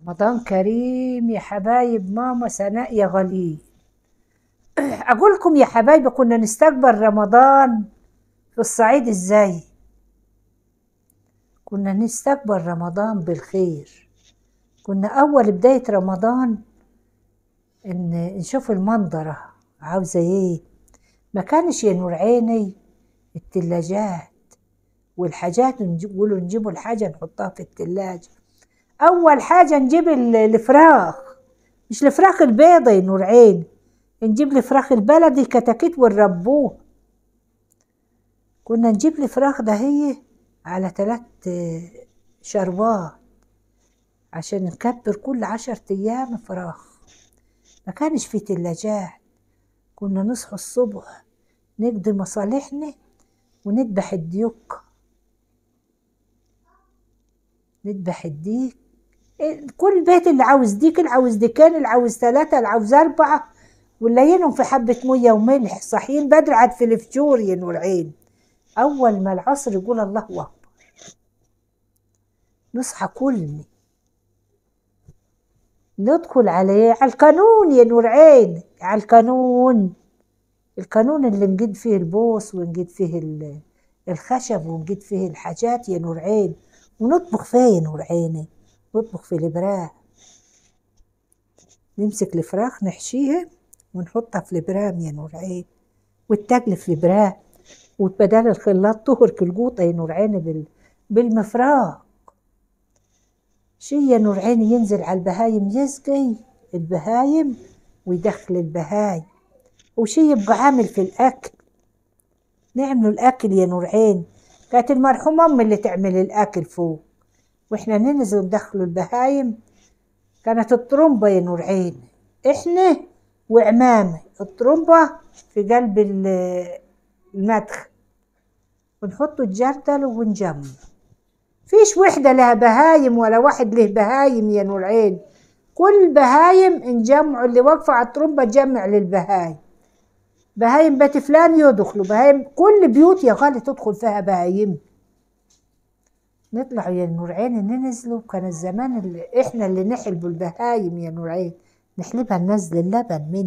رمضان كريم يا حبايب ماما سناء يا غالين. أقول لكم يا حبايبي كنا نستقبل رمضان في الصعيد إزاي؟ كنا نستقبل رمضان بالخير. كنا أول بداية رمضان إن نشوف المنظرة عاوزة إيه. ما كانش يا نور عيني التلاجات والحاجات نقولوا نجيبوا الحاجة نحطها في التلاجة. أول حاجة نجيب الفراخ، مش الفراخ البيضة يا نور عين، نجيب الفراخ البلدي كتاكيت ونربوه. كنا نجيب الفراخ ده هي على 3 شربات عشان نكبر كل 10 أيام فراخ. ما كانش في تلاجات. كنا نصحى الصبح نقضي مصالحنا ونذبح الديوك، نذبح الديك. كل بيت اللي عاوز ديك، اللي عاوز ديكين، اللي عاوز 3، اللي عاوز 4، ونلينهم في حبة مية وملح. صاحيين بدري عاد في الفجور يا نور عين. أول ما العصر يقول الله أكبر نصحى كلنا ندخل على القانون يا نور عين، على القانون. القانون اللي نجد فيه البوص ونجد فيه الخشب ونجد فيه الحاجات يا نور عين، ونطبخ فيه يا نور عيني. نطبخ في البرام، نمسك الفراخ نحشيها ونحطها في البرام يا نور عين، والتاكل في البرام، وبدال الخلاط تهرك القوطة يا نور عيني بالمفراق. شي يا نور عيني ينزل على البهايم يسقي البهايم ويدخل البهايم، وشي يبقى عامل في الأكل. نعملوا الأكل يا نور عين. كانت المرحومة أمي اللي تعمل الأكل فوق، وإحنا ننزل ندخلوا البهايم. كانت الطرمبة يا نور عين، إحنا وعمامي الطرمبة في قلب المدخل، ونحطوا الجردل ونجمع. فيش وحدة لها بهايم ولا واحد له بهايم يا نور عين. كل بهايم نجمعوا، اللي واقفة على الطرمبة تجمع للبهايم. بهايم بيت فلان يدخلوا بهايم، كل بيوت يا غالي تدخل فيها بهايم. نطلعوا يا نور عين ننزلوا. كان الزمان اللي احنا اللي نحلبوا البهايم يا نور عين، نحلبها ننزل اللبن منه.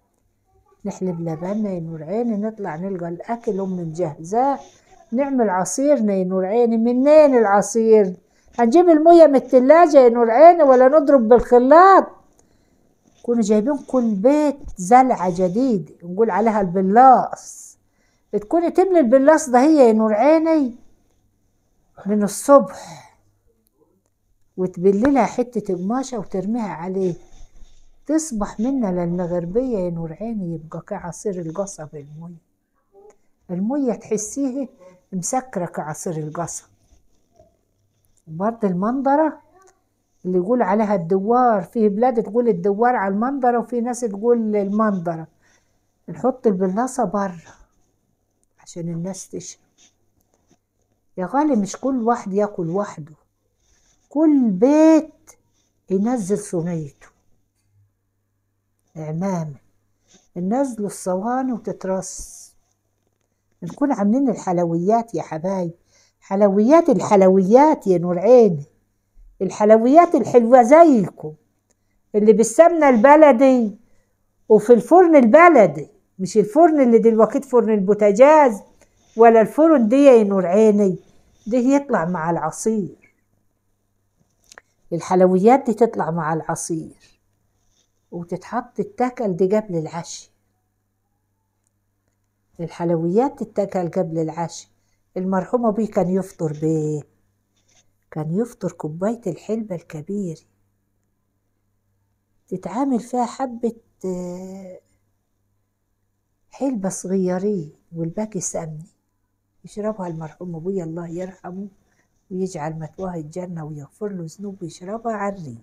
نحلب لبننا يا نور عيني، نطلع نلقى الأكل أمي مجهزاه. نعمل عصيرنا يا نور عيني. منين العصير؟ هنجيب المية من التلاجة يا نور عيني ولا نضرب بالخلاط؟ كنا جايبين كل بيت زلعة جديدة نقول عليها البلاص. بتكوني تملي البلاص ده هي يا نور عيني من الصبح، وتبللها حتة قماشة وترميها عليه، تصبح منا للمغربية يا نور عيني يبقى كعصير القصب. المية تحسيه مسكرة كعصير القصب. وبرضه المنظرة اللي يقول عليها الدوار، فيه بلاد تقول الدوار على المنظرة وفي ناس تقول المنظرة. نحط البلاصة برا عشان الناس تشرب. يا غالي مش كل واحد ياكل وحده، كل بيت ينزل صينيته. عمامة ننزلوا الصواني وتترص. نكون عاملين الحلويات يا حبايب، حلويات الحلويات يا نور عيني، الحلويات الحلوة زيكم، اللي بالسمنة البلدي وفي الفرن البلدي، مش الفرن اللي دلوقتي فرن البوتاجاز ولا الفرن دي يا نور عيني. ده يطلع مع العصير، الحلويات دي تطلع مع العصير وتتحط تتاكل دي قبل العشاء. الحلويات تتاكل قبل العشاء. المرحوم أبوي كان يفطر بيه، كان يفطر كوباية الحلبة الكبير تتعامل فيها حبة حلبة صغيرين والباقي سمنة. يشربها المرحوم أبوي الله يرحمه ويجعل مثواه الجنة ويغفر له ذنوبه، يشربها على الريق.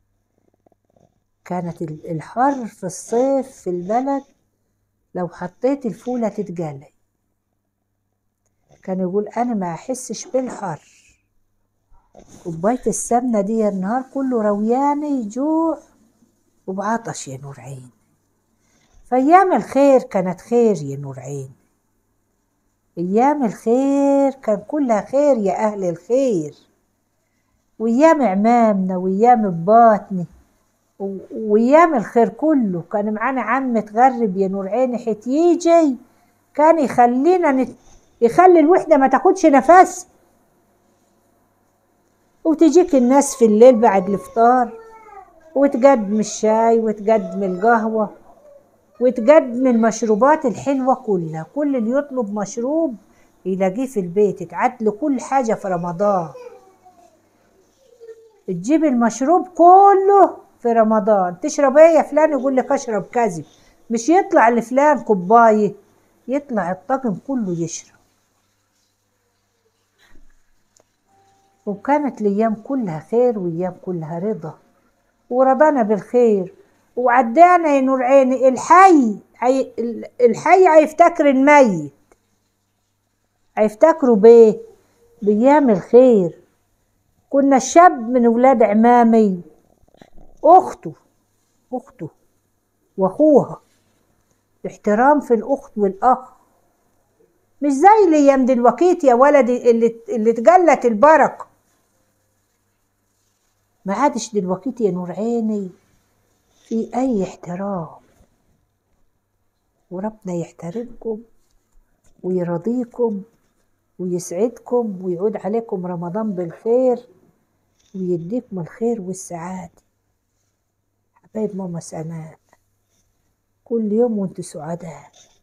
كانت الحر في الصيف في البلد لو حطيت الفولة تتقلي. كان يقول أنا ما أحسش بالحر، كوباية السمنة دي النهار كله روياني جوع وبعطش يا نور عين. فأيام الخير كانت خير يا نور عين، أيام الخير كان كلها خير يا أهل الخير. وأيام عمامنا وأيام أباتنا وأيام الخير كله. كان معانا عم تغرب يا نور عيني، حيت يجي كان يخلينا يخلي الوحدة ما تاخدش نفس. وتجيك الناس في الليل بعد الفطار وتقدم الشاي وتقدم القهوة وتقدم المشروبات الحلوة كلها. كل اللي يطلب مشروب يلاقيه في البيت، تعدله كل حاجة في رمضان. تجيب المشروب كله في رمضان. تشرب ايه يا فلان؟ يقول لك اشرب كذا. مش يطلع لفلان كوباية، يطلع الطاقم كله يشرب. وكانت الايام كلها خير وايام كلها رضا، ورضانا بالخير وعدانا يا نور عيني. الحي هيفتكر الميت، هيفتكروا بيه بايام الخير. كنا الشاب من ولاد عمامي اخته واخوها، احترام في الاخت والاخ. مش زي الايام دلوقتي يا ولدي اللي اتقلت البركه. ما عادش دلوقتي يا نور عيني في اي احترام. وربنا يحترمكم ويرضيكم ويسعدكم ويعود عليكم رمضان بالخير ويديكم الخير والسعادة. حبايب ماما سناء، كل يوم وانتوا سعداء.